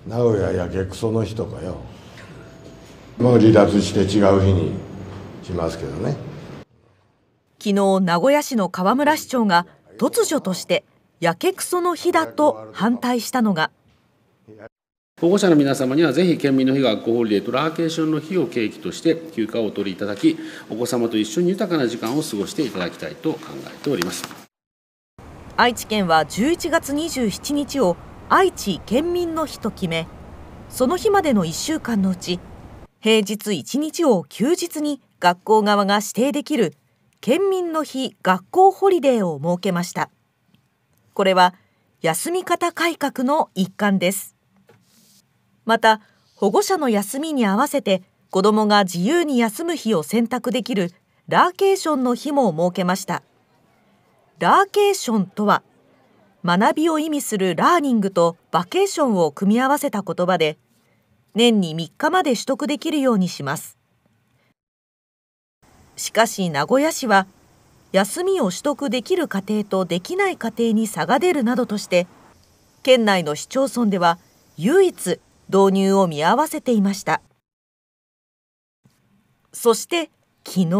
名古屋やけくその日とかよ、もう離脱して違う日にしますけどね。 昨日、名古屋市の河村市長が突如としてやけくその日だと反対したのが、 保護者の皆様にはぜひ県民の日学校ホリデーとラーケーションの日を契機として休暇をお取りいただき、お子様と一緒に豊かな時間を過ごしていただきたいと考えております。 愛知県は11月27日を愛知県民の日と決め、その日までの1週間のうち平日1日を休日に学校側が指定できる県民の日学校ホリデーを設けました。これは休み方改革の一環です。また、保護者の休みに合わせて子どもが自由に休む日を選択できるラーケーションの日も設けました。ラーケーションとは、学びを意味するラーニングとバケーションを組み合わせた言葉で、年に3日まで取得できるようにします。しかし名古屋市は、休みを取得できる家庭とできない家庭に差が出るなどとして、県内の市町村では唯一導入を見合わせていました。そして昨日、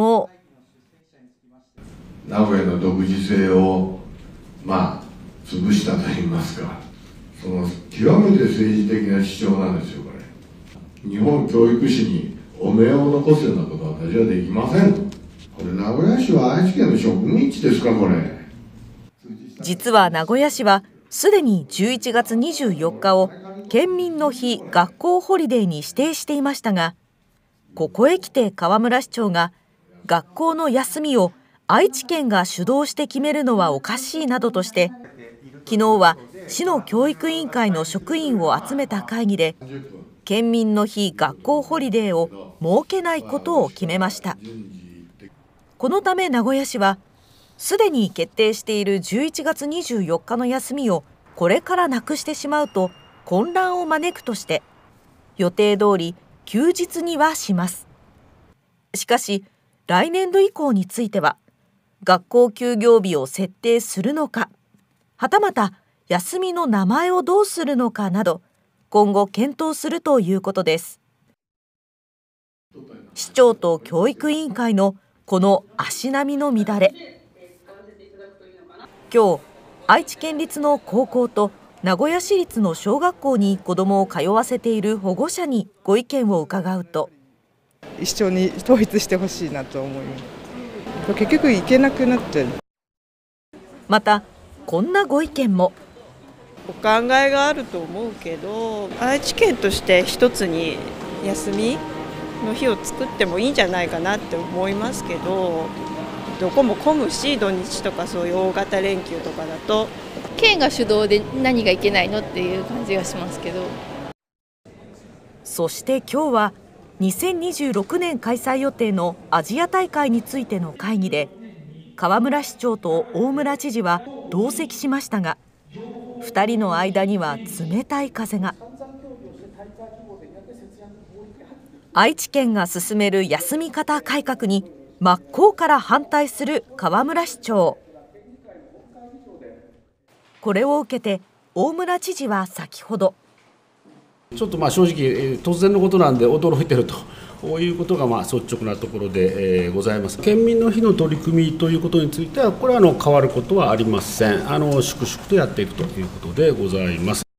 名古屋の独自性を潰したといいますか、その極めて政治的な主張なんですよ。これ日本教育史に汚名を残すようなことは私はできません。これ名古屋市は愛知県の植民地ですか。これ実は名古屋市はすでに11月24日を県民の日学校ホリデーに指定していましたが、ここへ来て河村市長が学校の休みを愛知県が主導して決めるのはおかしいなどとして、昨日は市の教育委員会の職員を集めた会議で県民の日学校ホリデーを設けないことを決めました。このため名古屋市は、すでに決定している11月24日の休みをこれからなくしてしまうと混乱を招くとして、予定通り休日にはします。しかし来年度以降については、学校休業日を設定するのか、はたまた休みの名前をどうするのかなど、今後検討するということです。市長と教育委員会のこの足並みの乱れ、今日愛知県立の高校と名古屋市立の小学校に子どもを通わせている保護者にご意見を伺うと、 一緒に統一してほしいなと思います。結局行けなくなっちゃう。 またこんなご意見も。 お考えがあると思うけど、愛知県として一つに休みの日を作ってもいいんじゃないかなって思いますけど、どこも混むし、土日とかそういう大型連休とかだと県が主導で何がいけないのっていう感じがしますけど。 そして今日は2026年開催予定のアジア大会についての会議で、河村市長と大村知事は同席しましたが、2人の間には冷たい風が。愛知県が進める休み方改革に真っ向から反対する河村市長。これを受けて大村知事は先ほど、 ちょっと正直突然のことなんで驚いているということが率直なところでございます。県民の日の取り組みということについては、これは変わることはありません。粛々とやっていくということでございます。